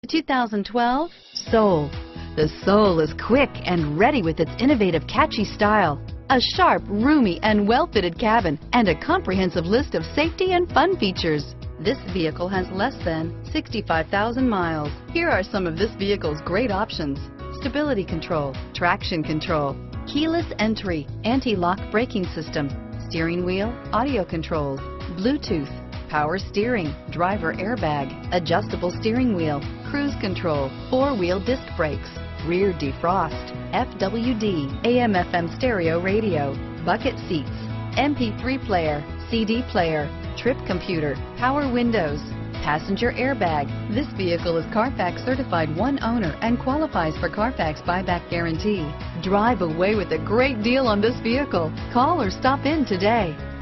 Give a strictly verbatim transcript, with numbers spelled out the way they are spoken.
two thousand twelve Soul. The Soul is quick and ready with its innovative, catchy style, a sharp, roomy, and well-fitted cabin, and a comprehensive list of safety and fun features. This vehicle has less than sixty-five thousand miles. Here are some of this vehicle's great options: stability control, traction control, keyless entry, anti-lock braking system, steering wheel audio controls, Bluetooth, power steering, driver airbag, adjustable steering wheel, cruise control, four-wheel disc brakes, rear defrost, F W D, A M F M stereo radio, bucket seats, M P three player, C D player, trip computer, power windows, passenger airbag. This vehicle is Carfax certified one owner and qualifies for Carfax buyback guarantee. Drive away with a great deal on this vehicle. Call or stop in today.